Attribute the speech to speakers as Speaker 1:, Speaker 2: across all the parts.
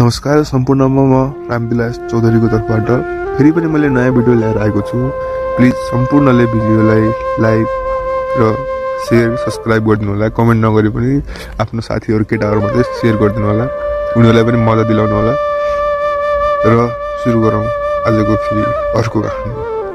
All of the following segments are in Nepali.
Speaker 1: नमस्कार सम्पूर्णमा म रामविलास चौधरीको तर्फबाट फेरि पनि मैले नयाँ भिडियो ल्याएर आएको छु। प्लिज सम्पूर्णले भिडियोलाई लाइक र शेयर सब्स्क्राइब गरिदिनु होला। कमेन्ट नगरे पनि आफ्नो साथीहरु केटाहरुमा चाहिँ शेयर गरिदिनु होला, उनीहरुलाई पनि मजा दिलाउनु होला। र सुरु गरौँ आजको फेरि अर्को कहानी।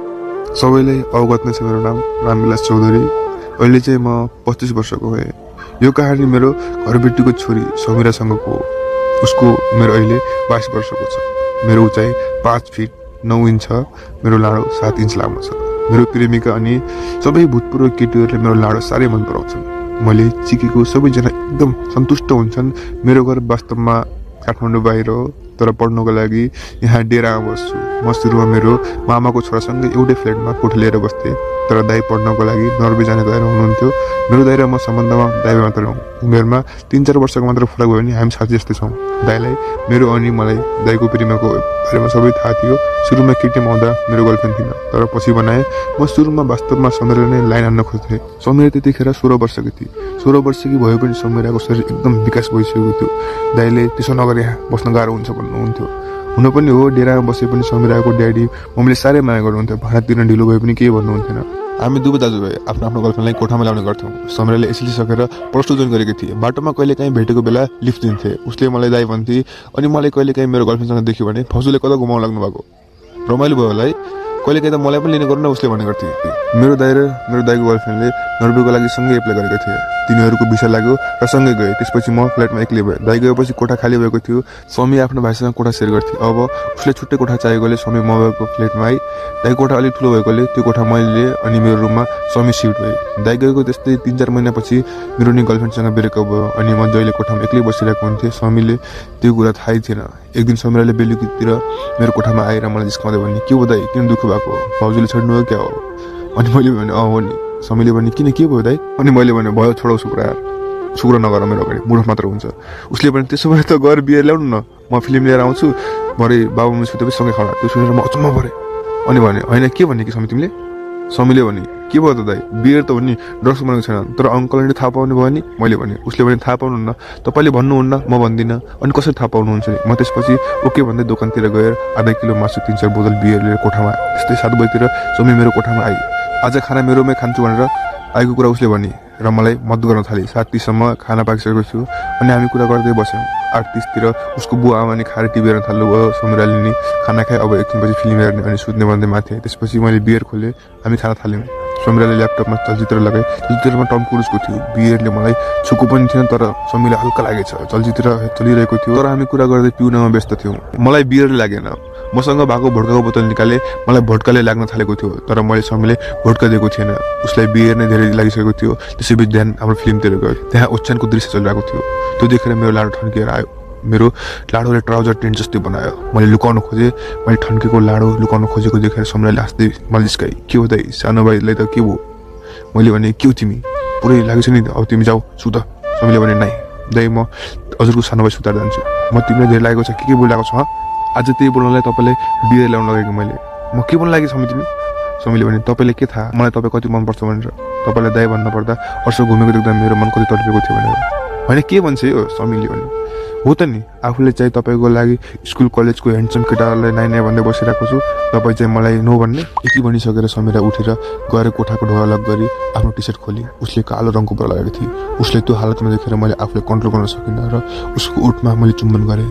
Speaker 1: सबैलाई अवगत नै छ मेरो नाम रामविलास चौधरी। अहिले चाहिँ म 25 वर्षको भए। यो कहानी मेरो घरबेटीको छोरी समीरासँगको हो। उसको उमेर अहिले 22 वर्षको छ। मेरो उचाइ 5 फिट 9 इन्च छ। मेरो लाडो 7 इन्च लामो छ। मेरो प्रेमिका अनि सबै भूतपूर्व केटीहरूले मेरो लाडो साह्रै मन पराउँछन्। मैले चिकेको सबैजना एकदम सन्तुष्ट हुन्छन्। मेरो घर वास्तवमा काठमाडौँ बाहिर हो, तर पढ्नको लागि यहाँ डेरामा बस्छु। म सुरुमा मेरो मामाको छोरासँगै एउटै फ्ल्याटमा कोठा लिएर बस्थेँ, तर दाइ पढ्नको लागि नर्वे जाने गएर हुनुहुन्थ्यो। मेरो दाइ र म सम्बन्धमा दाइमा मात्र हौँ। उमेरमा 3-4 वर्षको मात्र फरक भयो भने हामी साथी जस्तै छौँ। दाइलाई मेरो अनि मलाई दाइको प्रेमको बारेमा सबै थाहा थियो। सुरुमा केटीमा आउँदा मेरो गर्लफ्रेन्ड थिएन, तर पछि बनाए। म सुरुमा वास्तवमा समीरालाई नै लाइन हान्न खोज्थेँ। समीरा त्यतिखेर 16 वर्षकी थिए। 16 वर्षकी भए पनि समीराको शरीर एकदम विकास भइसकेको थियो। दाइले त्यसो नगरे बस्न गाह्रो हुन्छ भन्नुहुन्थ्यो। हुन पनि हो, डेरामा बसे पनि समीराको ड्याडी मम्मीले साह्रै माया गर्नुहुन्थ्यो। भाँडा तिर्न ढिलो भए पनि केही भन्नुहुन्थेन। हामी दुवै दाजुभाइ आफ्नो गर्लफ्रेन्डलाई कोठामा ल्याउने गर्थ्यौँ। समीराले एसएलसी सकेर प्लस 2 जोइन गरेकी थिए। बाटोमा कहिलेकाहीँ भेटेको बेला लिफ्ट दिन्थे। उसले मलाई दाइ भन्थे, अनि मलाई कहिलेकाहीँ मेरो गर्लफ्रेन्डसँग देख्यो भने फौजुले कता घुमाउन लाग्नु भएको, रमाइलो भयो होला है, कहिलेकाहीँ त मलाई पनि लिने गर्नु न उसले भन्ने गर्थे। मेरो दाइ र मेरो दाइको गर्लफ्रेन्डले नर्वेको लागि सँगै एप्लाई गरेका थिए। तिनीहरूको भिसा लाग्यो र सँगै गए। त्यसपछि म फ्ल्याटमा एक्लै भएँ। दाइ गएपछि कोठा खाली भएको थियो। स्वामी आफ्नो भाइसँग कोठा सेयर गर्थ्यो। अब उसले छुट्टै कोठा चाहिएकोले स्वामी म भएको फ्ल्याटमा आई। दाइको कोठा अलिक ठुलो भएकोले त्यो कोठा मैले लिएँ अनि मेरो रुममा स्वामी सिफ्ट भए। दाइ गएको त्यस्तै 3-4 महिनापछि मेरो नि गर्लफ्रेन्डसँग ब्रेकअप भयो अनि म जहिले कोठामा एक्लै बसिरहेको हुन्थेँ। स्वामीले त्यो कुरा थाहै थिएन। एक दिन समीराले बेलुकीतिर मेरो कोठामा आएर मलाई जिस्काउँदै भन्ने, के हो दाइ, किन दुःख भएको, भाउजूले छोड्नु हो क्या हो? अनि मैले भने हो नि। स्वामीले भने, किन के भयो दाइ? अनि मैले भने, भयो छोडौ उसको कुरा, उसको कुरा नगर, मेरो अगाडि मूर्ख मात्र हुन्छ। उसले भने, त्यसो भए त गएर बियर ल्याउनु न, म फिल्म लिएर आउँछु, भरे बाबु मम्मी सुतेपछि सँगै खाना। त्यो सुनेर म अचम्म परेँ। अनि भने, होइन के भन्ने कि स्वामी तिमीले? स्वामीले भने, के भयो त दाइ, बियर त हो नि, ड्रग्स बनेको छैन, तर अङ्कलले थाहा पाउनु भयो नि? मैले भने, उसले भने थाहा पाउनुहुन्न, तपाईँले भन्नुहुन्न, म भन्दिनँ, अनि कसरी थाहा पाउनुहुन्छ नि? म त्यसपछि ओके भन्दै दोकानतिर गएर आधा किलो मासु 3-4 बोतल बियर लिएर कोठामा आयो। त्यस्तै 7 बजीतिर स्वामी मेरो कोठामा आई। आज खाना मेरोमै खान्छु भनेर आएको कुरा उसले भने र मलाई मद्दत गर्न थाले। 7:30सम्म खाना पाकिसकेको छु अनि हामी कुरा गर्दै बस्यौँ। 8:30तिर उसको बुवा आमा नि खाएर टिभी हेर्न थाल्नुभयो। समीराले नि खाना खाए। अब एकछिनपछि फिल्म हेर्ने अनि सुत्ने भन्दै माथि आए। त्यसपछि मैले बियर खोलेँ, हामी खाना थाल्यौँ। समीराले ल्यापटपमा चलचित्र लगाए। चलचित्रमा टम क्रुजको थियो। बियरले मलाई छुको पनि थिएन, तर समीरलाई हल्का लागेछ। चलचित्र चलिरहेको थियो, तर हामी कुरा गर्दै पिउनमा व्यस्त थियौँ। मलाई बियर लागेन। मसँग भएको भोड्काको बोतल निकाले। मलाई भोड्काले लाग्न थालेको थियो, तर मैले समीरले भोड्का दिएको थिएन। उसलाई बियर नै धेरै लागिसकेको थियो। त्यसैबीच ध्यान हाम्रो फिल्मतिर गयो। त्यहाँ ओछ्यानको दृश्य चलिरहेको थियो। त्यो देखेर मेरो लाडो ठन्किएर आयो। मेरो लाडोले ट्राउजर टेन्ट जस्तै बनायो। मैले लुकाउन खोजेँ। मैले ठन्केको लाडो लुकाउन खोजेको देखेर समीरले हाँस्दै मलाई जिस्काए, के हो दाइ, सानो भाइलाई त के भयो? मैले भने, के हो तिमी, पुरै लागेछ नि, अब तिमी जाऊ सुत। समीरले भने, नाइ दाइ, म हजुरको सानो भाइ सुतार जान्छु। म तिमीलाई धेरै लागेको छ, के बोलिरहेको छ? आज त्यही बोल्नलाई तपाईँलाई बियर ल्याउन लगेको मैले। म के बोल्न लागेँ स्वामी तिमी? स्वामीले भने, तपाईँले के थाहा मलाई तपाईँ कति मनपर्छ भनेर? तपाईँलाई दाइ भन्नु पर्दा वर्ष घुमेको देख्दा मेरो मन कति तडपेको थियो भनेर। होइन के भन्छ यो? स्वामीले भने, हो त नि, आफूले चाहिँ तपाईँको लागि स्कुल कलेजको ह्यान्डसम केटाहरूलाई नाइ नाइ भन्दै बसिरहेको छु, तपाईँ चाहिँ मलाई नो भन्ने? यति भनिसकेर समीरा उठेर गएर कोठाको ढोका लक गरी आफ्नो टी सर्ट खोली। उसले कालो रङको कपडा लगाएको थिए। उसले त्यो हालतमा देखेर मैले आफूले कन्ट्रोल गर्न सकिनँ र उसको उठमा मैले चुम्बन गरेँ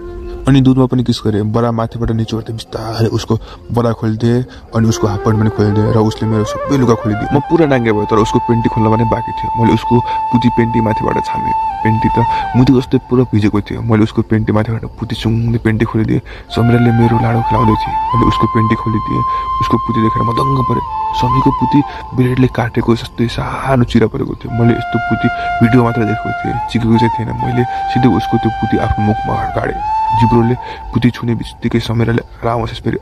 Speaker 1: अनि दुधमा पनि किस गरेँ। बडा माथिबाट निचो गर्दै बिस्तारै उसको बडा खोलिदिएँ अनि उसको हाफ प्यान्ट पनि खोलिदिएँ र उसले मेरो सबै लुगा खोलिदिए। म पुरा नाङ्गे भयो, तर उसको पेन्टी खोल्न पनि बाँकी थियो। मैले उसको पुती पेन्टी माथिबाट छामेँ। पेन्टी त मुदी जस्तै पुरा भिजेको थियो। मैले उसको पेन्टी माथिबाट पुती सुँगै पेन्टी खोलिदिएँ। समीराले मेरो लाडो खेलाउँदै थिए। मैले उसको पेन्टी खोलिदिएँ। उसको पुती देखेर म दङ्ग परेँ। स्वामीको पुती ब्लेडले काटेको जस्तै सानो चिरा परेको थियो। मैले यस्तो पुती भिडियो मात्र देखेको थिएँ, चिकेको चाहिँ थिएन। मैले सिधै उसको त्यो पुती आफ्नो मुखमा गाडेँ। जिब्रोले पुती छुने बित्तिकै समीराले आराम होस् फेरि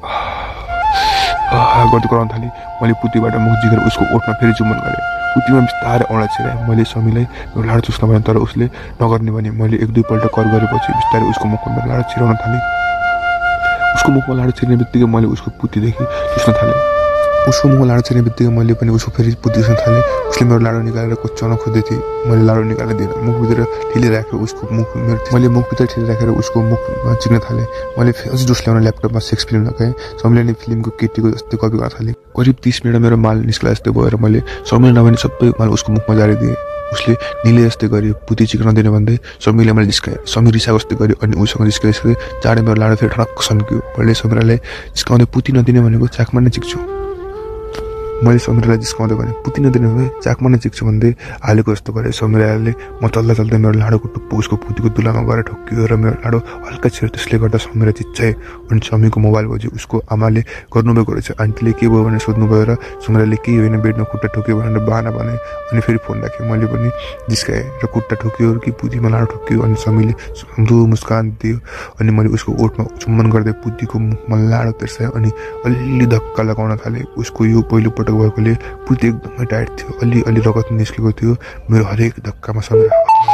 Speaker 1: गर्दै कराउन थालेँ। मैले पुतीबाट मुख जिगेर उसको ओठमा फेरि चुम्बन गरेँ। पुतीमा बिस्तारै औँला छिराएँ। मैले स्वामीलाई मेरो लाडो चुस्न भने, तर उसले नगर्ने भने। मैले 1-2 पल्ट कर गरेपछि बिस्तारै उसको मुखमा मेरो लाडो छिराउन थालेँ। उसको मुखमा लाडो छिर्ने बित्तिकै मैले उसको पुतीदेखि चुस्न थालेँ। उसको मुख लाडो छिर्ने बित्तिकै मैले पनि उसको फेरि पुतिसन थालेँ। उसले मेरो लाडो निकालेर कोच्याउन खोज्दै थिएँ। मैले लाडो निकालेर दिएँ। मुखभित्र ठिलिराखेर उसको मुख मैले मुखभित्र ठिलिराखेर उसको मुखमा चिक्न थालेँ। मैले अझ जोस ल्याउन ल्यापटपमा सेक्स फिल्म लगाएँ। समीरले नि फिल्मको केटीको जस्तै कपी गर्न थालेँ। करिब 30 मिनट मेरो माल निस्कला जस्तै भएर मैले समीर नभने सबै माल उसको मुखमा झारिदिएँ। उसले निले जस्तै गरी पुती चिक्न दिने भन्दै समीरले मैले जिस्काएँ। समीर रिसा जस्तै गरी अनि उसँग जिस्काइसके चाँडै मेरो लाडो फेरि ठनक्क सन्कियो। मैले समीरलाई जिस्काउँदै पुती नदिने भनेको चाकमा नै चिक्छु। मैले समीरलाई जिस्काउँदै भने पुती नदिने भए चाकमा नै चिक्छु भन्दै हालेको जस्तो गरेँ। समीरले म चल्दा चल्दै मेरो लाडोको टुप्पो उसको पुतीको दुलामा गएर ठोक्कियो र मेरो लाडो हल्का छिर्यो। त्यसले गर्दा समीर चिच्चाए। अनि समीरको मोबाइल बज्यो। उसको आमाले गर्नुभएको रहेछ। आन्टीले के भयो भनेर सोध्नुभयो र समीरले केही होइन बेडमा खुट्टा ठोक्यो भनेर बहाना भने। अनि फेरि फोन राखेँ। मैले पनि जिस्काएँ र खुट्टा ठोक्यो कि पुतीमा लाडो ठोक्यो। अनि समीरले सुन्दो मुस्कान दियो। अनि मैले उसको ओठमा चुम्बन गर्दै पुतीको मुखमा लाडो तेर्साएँ। अनि अलिअलि धक्का लगाउन थालेँ। उसको यो पहिलो पटक भएकोले पुती एकदमै टाइट थियो। अलि रगत निस्केको थियो। मेरो हरेक धक्कामा Sameer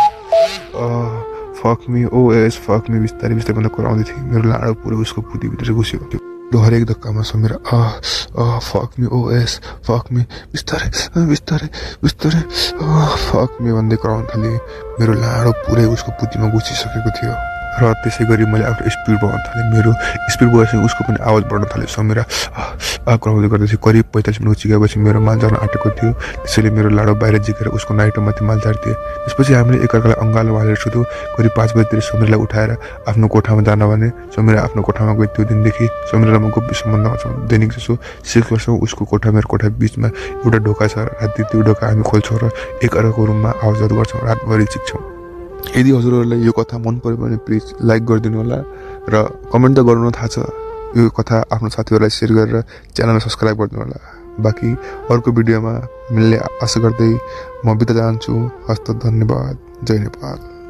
Speaker 1: fuck me oh yes fuck me बिस्तारै बिस्तारै भन्दा कराउँदै थिएँ। मेरो लाडो पुरै उसको पुतीभित्र घुसेको थियो। हरेक धक्कामा Sameer fuck me oh yes fuck me बिस्तारै बिस्तारै बिस्तारै फक मी भन्दै कराउन थालेँ। मेरो लाडो पुरै उसको पुतीमा घुसिसकेको थियो र त्यसै गरी मैले आफ्नो स्पिड बढाउन थालेँ। मेरो स्पिड बढाएपछि उसको पनि आवाज बढ्न थाल्यो। समीर कराउँदै गर्दैथियो। करिब 45 मिनट चिकाएपछि मेरो माल झर्न आँटेको थियो। त्यसैले मेरो लाडो बाहिर झिकेर उसको नाइटोमाथि माल झारिदिएँ। त्यसपछि हामीले एकअर्कालाई अङ्गालो हालेर सुत्यौँ। करिब 5 बजीतिर समीरलाई उठाएर आफ्नो कोठामा जान भने समीर आफ्नो कोठामा गयो। त्यो दिनदेखि समीर र म गम्भीर सम्बन्धमा छौँ। दैनिक जसो 6 वर्षमा उसको कोठा मेरो कोठा बिचमा एउटा ढोका छ। राति त्यो ढोका हामी खोल्छौँ र एकअर्काको रुममा आवाजहरू गर्छौँ। रातभरि चिक्छौँ। यदि हजुरहरूलाई यो कथा मन पर्यो भने प्लिज लाइक गरिदिनु होला र कमेन्ट त गर्नु थाहा छ। यो कथा आफ्नो साथीहरूलाई सेयर गरेर च्यानललाई सब्सक्राइब गरिदिनु होला। बाँकी अर्को भिडियोमा मिल्ने आशा गर्दै म बिदा चाहन्छु। हस्त धन्यवाद। जय नेपाल।